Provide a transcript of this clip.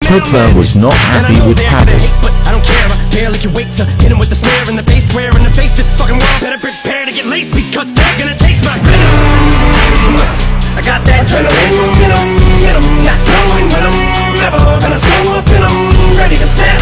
Pogba was not happy with Pavard. But I don't care, I barely can wait to hit him with the snare and the bass square in the face. This fucking world better prepare to get laced, because they're gonna taste my venom. I got that adrenaline in 'em, not knowing when I'm ever gonna slow up, and I'm ready to stand